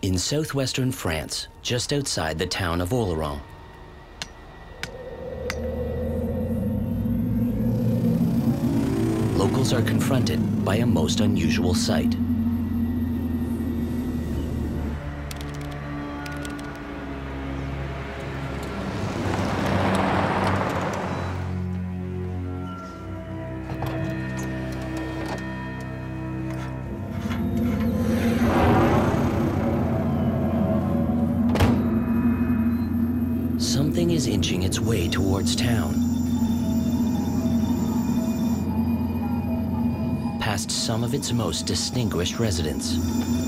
In southwestern France, just outside the town of Oloron, locals are confronted by a most unusual sight. Something is inching its way towards town, past some of its most distinguished residents,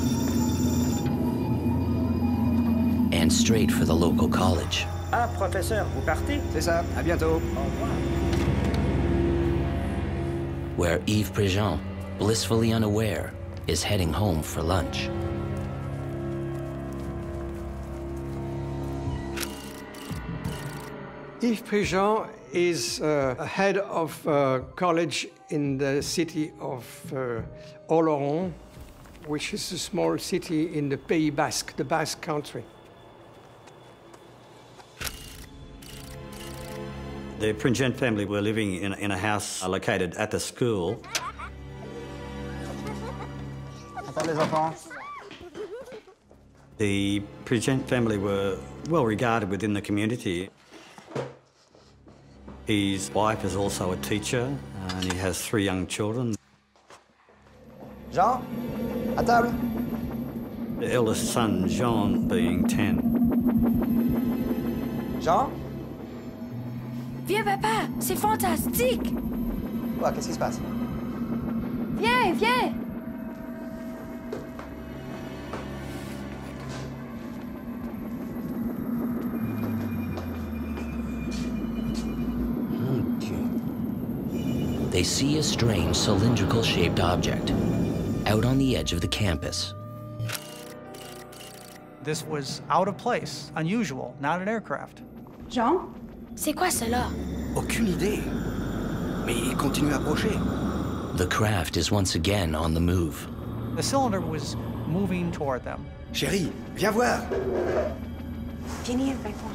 and straight for the local college. Ah, professeur, vous partez? C'est ça, à bientôt. Au revoir. Where Yves Préjean, blissfully unaware, is heading home for lunch. Yves Préjean is head of college in the city of Oloron, which is a small city in the Pays Basque, the Basque country. The Préjean family were living in a house located at the school. Attends les enfants. The Préjean family were well regarded within the community. His wife is also a teacher, and he has 3 young children. Jean, à table. The eldest son, Jean, being 10. Jean? Viens, papa, c'est fantastique! Quoi, qu'est-ce qui se passe? Viens, viens! They see a strange cylindrical-shaped object out on the edge of the campus. This was out of place, unusual, not an aircraft. Jean? C'est quoi cela? Aucune idée. Mais il continue à approcher. The craft is once again on the move. The cylinder was moving toward them. Chérie, viens voir. Viens avec moi.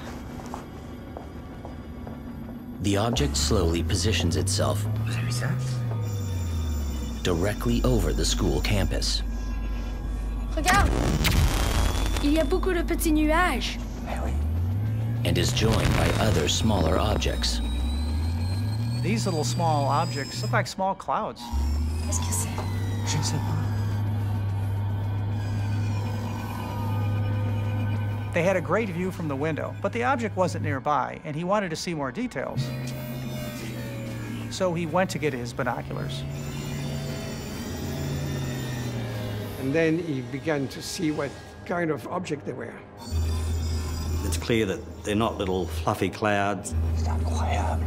The object slowly positions itself Vous avez vu ça? directly over the school campus. Regarde! Il y a beaucoup de petits nuages. Eh oui. And is joined by other smaller objects. These little small objects look like small clouds. Qu'est-ce que c'est? Je ne sais pas. They had a great view from the window, but the object wasn't nearby, and he wanted to see more details. So he went to get his binoculars. And then he began to see what kind of object they were. It's clear that they're not little fluffy clouds. C'est incroyable.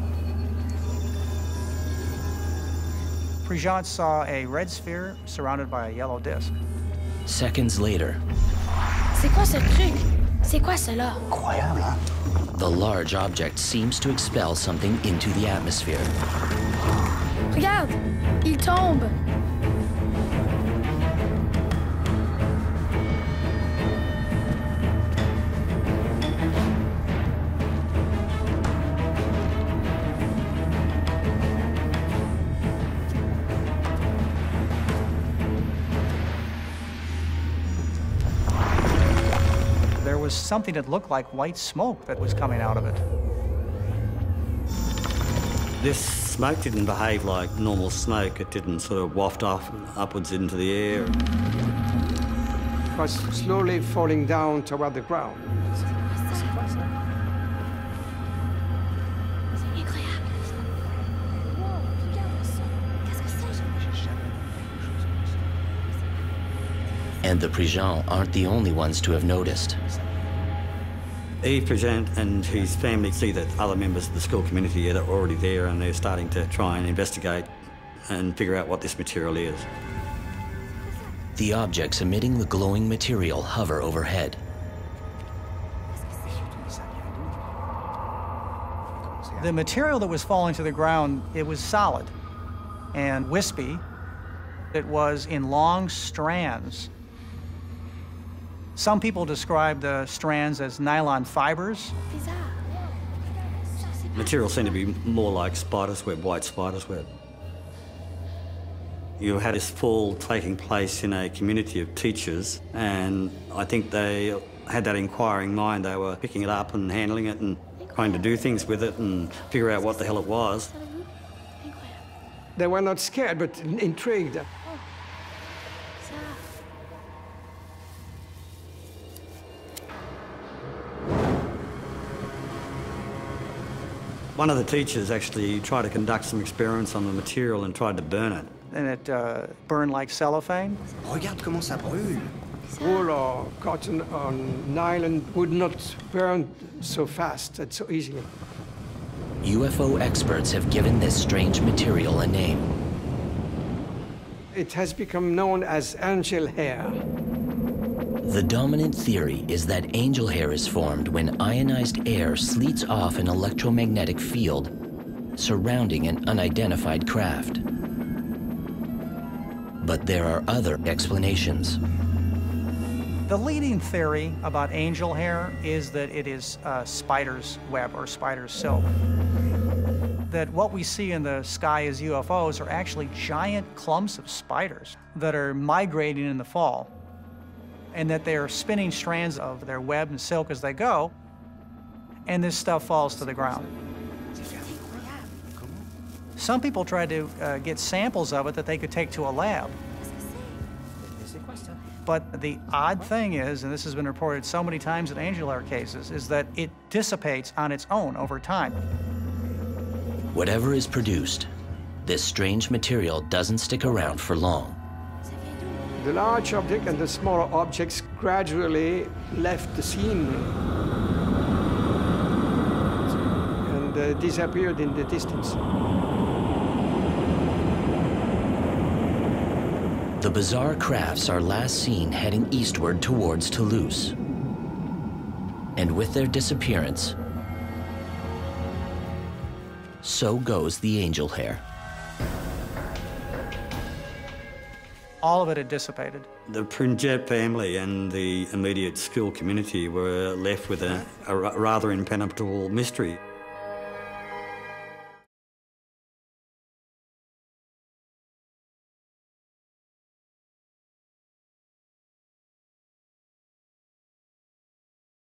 Préjean saw a red sphere surrounded by a yellow disc. Seconds later, C'est quoi ce truc? C'est quoi cela? Incroyable, hein? the large object seems to expel something into the atmosphere. Regarde! Il tombe! There was something that looked like white smoke that was coming out of it. This smoke didn't behave like normal smoke. It didn't sort of waft off upwards into the air. It was slowly falling down toward the ground. And the Préjean aren't the only ones to have noticed. Yves Préjean and his family see that other members of the school community are already there, and they're starting to try and investigate and figure out what this material is. The objects emitting the glowing material hover overhead. The material that was falling to the ground, it was solid and wispy. It was in long strands. Some people describe the strands as nylon fibers. Material seemed to be more like spider's web, white spider's web. You had this fall taking place in a community of teachers, and I think they had that inquiring mind. They were picking it up and handling it and trying to do things with it and figure out what the hell it was. They were not scared, but intrigued. One of the teachers actually tried to conduct some experiments on the material and tried to burn it. And it burned like cellophane. Regarde comment ça brûle. Wool or cotton or nylon would not burn so fast and so easily. UFO experts have given this strange material a name. It has become known as angel hair. The dominant theory is that angel hair is formed when ionized air sleets off an electromagnetic field surrounding an unidentified craft. But there are other explanations. The leading theory about angel hair is that it is spider's web or spider's silk. That what we see in the sky as UFOs are actually giant clumps of spiders that are migrating in the fall, and that they are spinning strands of their web and silk as they go, and this stuff falls to the ground. Some people tried to get samples of it that they could take to a lab. But the odd thing is, and this has been reported so many times in angel hair cases, is that it dissipates on its own over time. Whatever is produced, this strange material doesn't stick around for long. The large object and the smaller objects gradually left the scene and disappeared in the distance. The bizarre crafts are last seen heading eastward towards Toulouse. And with their disappearance, so goes the angel hair. All of it had dissipated. The Punjab family and the immediate school community were left with a rather impenetrable mystery.